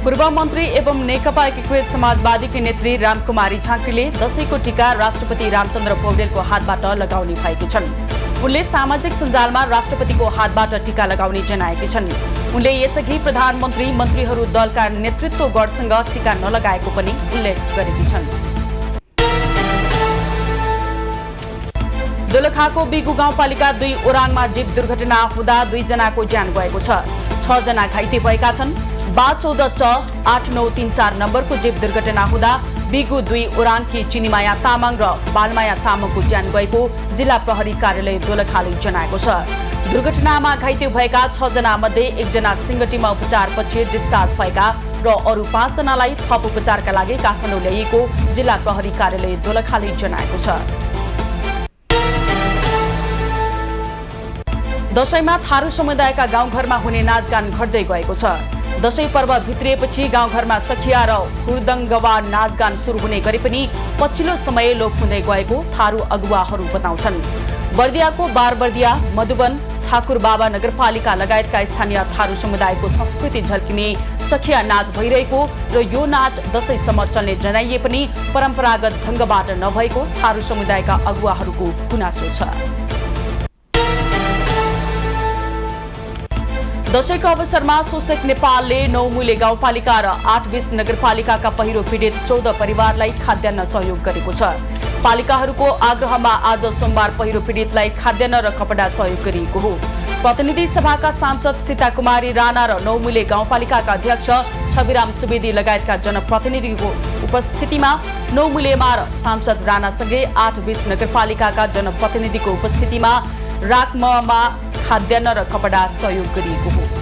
पूर्व मन्त्री एवं नेकपा एकीकृत समाजवादी की नेत्री रामकुमारी झाँक्रीले दशैंको टीका राष्ट्रपति रामचन्द्र पौडेलको हातबाट लगाउने भएकी छन्। उनले सामाजिक सञ्जालमा राष्ट्रपतिको हातबाट टीका लगाउने जनाएकी छन्। उनले यसअघि प्रधानमन्त्री मन्त्रीहरू दलका नेतृत्वगणसँग टीका नलगाएको पनि उल्लेख गरेकी छन्। दोलखाको बिगु गाउँपालिका 2 ओराङमा जीप दुर्घटना हुँदा 2 जनाको ज्यान गएको छ। 6 जना घाइते भएका छन्। 14 च 8934 नम्बरको जीप दुर्घटना हुँदा बिगु 2 ओराङकी चिनीमाया तामाङ र बालमाया तामाङको ज्यान गएको जिल्ला प्रहरी कार्यालय दोलखाले जनाएको छ। दुर्घटनामा घाइते भएका 6 जना मध्ये 1 जना सिंगटीमा उपचारपछि डिस्चार्ज भएका र अरु 5 जनालाई थप उपचारका लागि काठमाडौँ ल्याइएको जिल्ला प्रहरी कार्यालय दोलखाले जनाएको छ। दशैंमा थारू समुदायका गाउँघरमा हुने नाचगान घट्दै गएको छ। दशैं पर्व भित्रिएपछि गाउँघरमा सखिया र हुर्दङ्गवा नाचगान सुरु हुने गरे पनि पछिल्लो समय लोप हुँदै गएको थारू अगुवाहरू बताउँछन्। बर्दियाको बारबर्दिया, मधुवन, ठाकुरबाबा नगरपालिका लगायतका स्थानीय थारू समुदायको संस्कृति झल्किने सखिया नाच भइरहेको र यो नाच दशैंसम्म चल्ने जनाइए पनि परम्परागत ढंगबाट नभएको थारू समुदायका अगुवाहरूको गुनासो छ। दशैंको अवसरमा सोसेक नेपालले 9 मूले गाउँपालिका र 8-20 नगरपालिकाका पहिरो पीडित 14 परिवारलाई खाद्यान्न सहयोग गरेको छ। पालिकाहरूको आग्रहमा आज सोमबार पहिरो पीडितलाई खाद्यान्न र कपडा सहयोग गरिएको हो। प्रतिनिधि सभाका सांसद सीता कुमारी राणा र 9 मूले गाउँपालिकाका अध्यक्ष छविराम सुवेदी लगायतका जनप्रतिनिधिको उपस्थितिमा 9 मूलेमा र सांसद राणासँगै 8-20 नगरपालिकाका जनप्रतिनिधिको उपस्थितिमा राकममा खाद्यान्न र कपडा सहयोग गरिएको हो।